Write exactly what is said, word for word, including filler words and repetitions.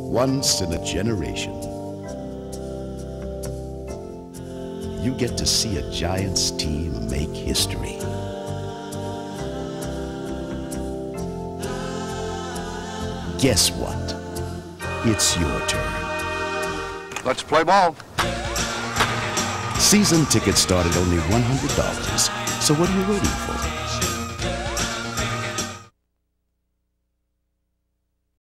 Once in a generation, you get to see a Giants team make history. Guess what? It's your turn. Let's play ball. Season tickets start at only one hundred dollars. So what are you waiting for?